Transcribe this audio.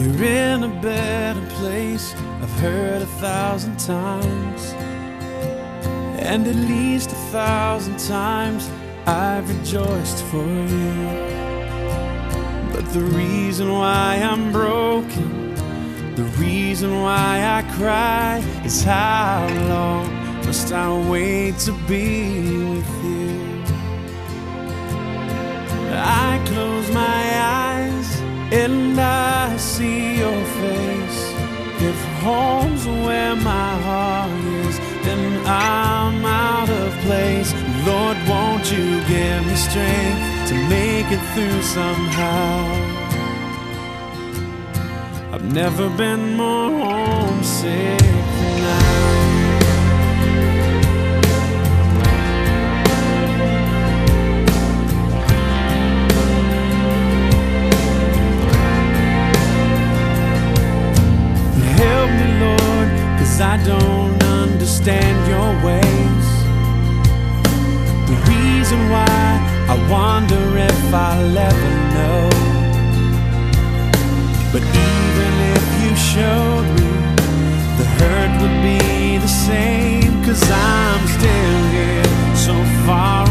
You're in a better place, I've heard 1,000 times, and at least 1,000 times I've rejoiced for you. But the reason why I'm broken, the reason why I cry, is how long must I wait to be with you? I close my eyes and I see your face. If home's where my heart is, then I'm out of place. Lord, won't you give me strength to make it through somehow? I've never been more homesick than now. Help me, Lord, 'cause I don't understand your ways. The reason why I wonder if I'll ever know. But even if you showed me, the hurt would be the same, 'cause I'm still here so far